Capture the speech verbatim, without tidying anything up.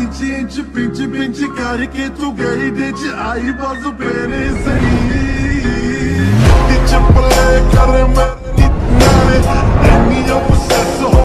inch inch pinch pinch ਕਰਕੇ ਤੂੰ ਗਈ ਦੇ ਚ ਆਈ ਬਸ ਫੇਰੇ ਸਹੀ